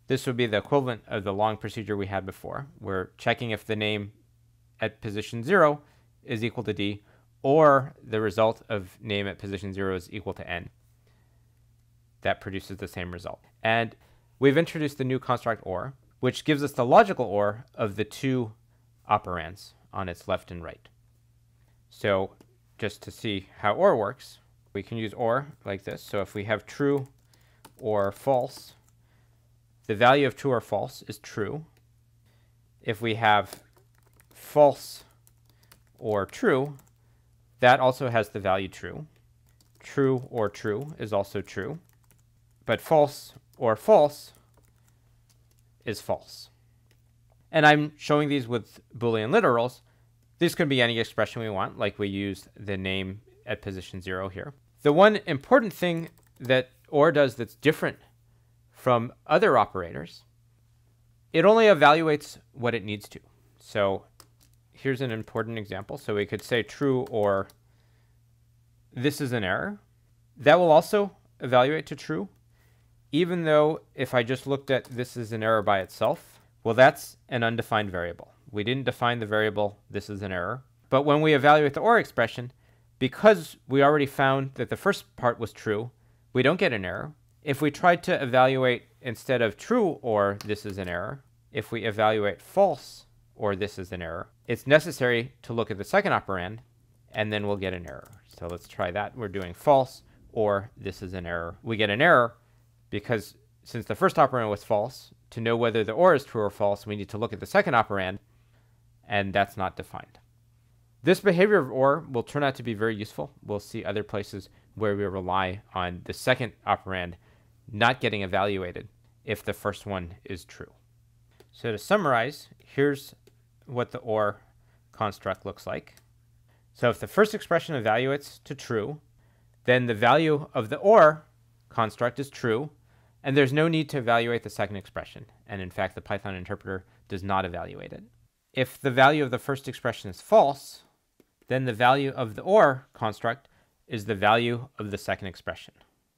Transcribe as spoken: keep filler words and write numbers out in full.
This would be the equivalent of the long procedure we had before. We're checking if the name at position zero is equal to D, or the result of name at position zero is equal to N. That produces the same result. And we've introduced the new construct OR, which gives us the logical OR of the two operands on its left and right. So just to see how OR works, we can use OR like this. So if we have true or false, the value of true or false is true. If we have false or true, that also has the value true. True or true is also true. But false or false is false. And I'm showing these with Boolean literals. This could be any expression we want, like we used the name at position zero here. The one important thing that OR does that's different from other operators, it only evaluates what it needs to. So here's an important example. So we could say true or this is an error. That will also evaluate to true, even though if I just looked at this is an error by itself, well, that's an undefined variable. We didn't define the variable this is an error. But when we evaluate the OR expression, because we already found that the first part was true, we don't get an error. If we tried to evaluate instead of true or this is an error, if we evaluate false or this is an error, it's necessary to look at the second operand, and then we'll get an error. So let's try that. We're doing false or this is an error. We get an error because since the first operand was false, to know whether the OR is true or false, we need to look at the second operand, and that's not defined. This behavior of OR will turn out to be very useful. We'll see other places where we rely on the second operand not getting evaluated if the first one is true. So to summarize, here's what the OR construct looks like. So if the first expression evaluates to true, then the value of the OR construct is true, and there's no need to evaluate the second expression. And in fact, the Python interpreter does not evaluate it. If the value of the first expression is false, then the value of the OR construct is the value of the second expression.